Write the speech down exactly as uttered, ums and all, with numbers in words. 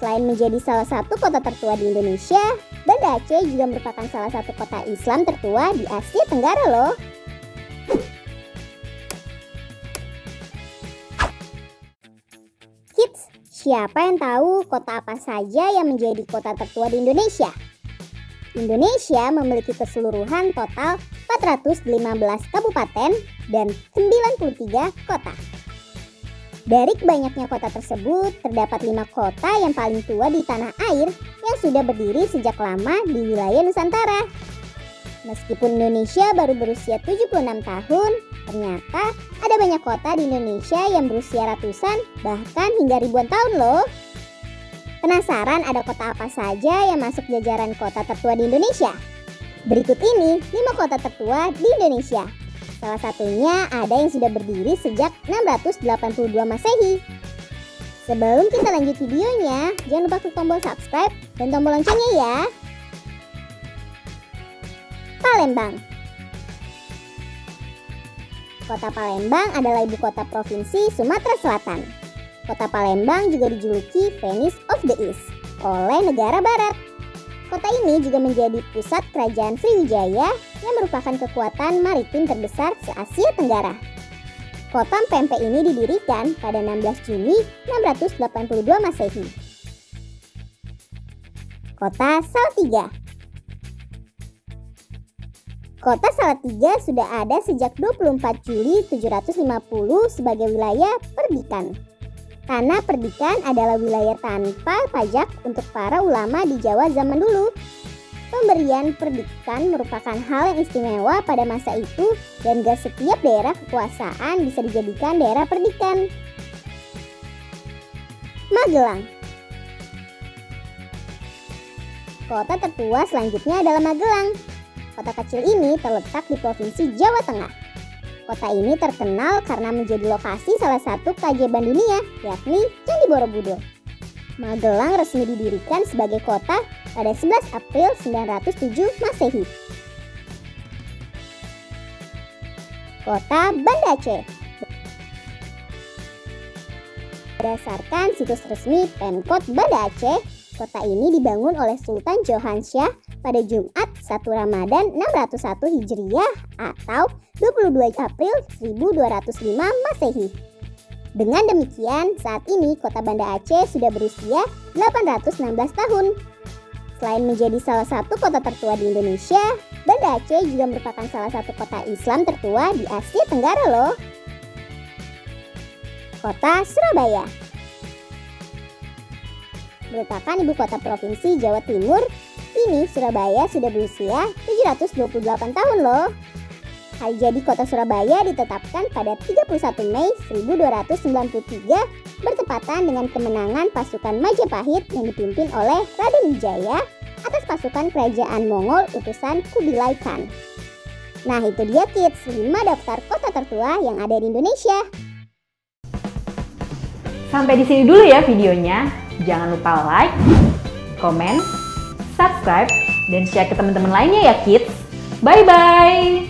Selain menjadi salah satu kota tertua di Indonesia, Banda Aceh juga merupakan salah satu kota Islam tertua di Asia Tenggara loh. Hits, siapa yang tahu kota apa saja yang menjadi kota tertua di Indonesia? Indonesia memiliki keseluruhan total empat ratus lima belas kabupaten dan sembilan puluh tiga kota. Dari kebanyaknya kota tersebut, terdapat lima kota yang paling tua di tanah air yang sudah berdiri sejak lama di wilayah Nusantara. Meskipun Indonesia baru berusia tujuh puluh enam tahun, ternyata ada banyak kota di Indonesia yang berusia ratusan bahkan hingga ribuan tahun loh. Penasaran ada kota apa saja yang masuk jajaran kota tertua di Indonesia? Berikut ini lima kota tertua di Indonesia. Salah satunya ada yang sudah berdiri sejak enam ratus delapan puluh dua Masehi. Sebelum kita lanjut videonya, jangan lupa klik tombol subscribe dan tombol loncengnya ya. Palembang. Kota Palembang adalah ibu kota provinsi Sumatera Selatan. Kota Palembang juga dijuluki Venice of the East oleh negara barat. Kota ini juga menjadi pusat kerajaan Sriwijaya yang merupakan kekuatan maritim terbesar se-Asia Tenggara. Kota Pempek ini didirikan pada enam belas Juni enam ratus delapan puluh dua Masehi. Kota Salatiga. Kota Salatiga sudah ada sejak dua puluh empat Juli tujuh ratus lima puluh sebagai wilayah perdikan. Tanah Perdikan adalah wilayah tanpa pajak untuk para ulama di Jawa zaman dulu. Pemberian perdikan merupakan hal yang istimewa pada masa itu dan gak setiap daerah kekuasaan bisa dijadikan daerah perdikan. Magelang. Kota tertua selanjutnya adalah Magelang. Kota kecil ini terletak di Provinsi Jawa Tengah. Kota ini terkenal karena menjadi lokasi salah satu keajaiban dunia, yakni Candi Borobudur. Magelang resmi didirikan sebagai kota pada sebelas April sembilan ratus tujuh Masehi. Kota Banda Aceh. Berdasarkan situs resmi Pemkot Banda Aceh, kota ini dibangun oleh Sultan Johansyah pada Jumat satu Ramadan enam ratus satu Hijriah atau dua puluh dua April seribu dua ratus lima Masehi. Dengan demikian, saat ini kota Banda Aceh sudah berusia delapan ratus enam belas tahun. Selain menjadi salah satu kota tertua di Indonesia, Banda Aceh juga merupakan salah satu kota Islam tertua di Asia Tenggara loh. Kota Surabaya merupakan ibu kota provinsi Jawa Timur. Kini Surabaya sudah berusia tujuh ratus dua puluh delapan tahun loh. Hari jadi kota Surabaya ditetapkan pada tiga puluh satu Mei seribu dua ratus sembilan puluh tiga bertepatan dengan kemenangan pasukan Majapahit yang dipimpin oleh Raden Wijaya atas pasukan kerajaan Mongol utusan Kubilai Khan. Nah itu dia kids, lima daftar kota tertua yang ada di Indonesia. Sampai di sini dulu ya videonya. Jangan lupa like, komen, subscribe, dan share ke teman-teman lainnya ya kids. Bye-bye!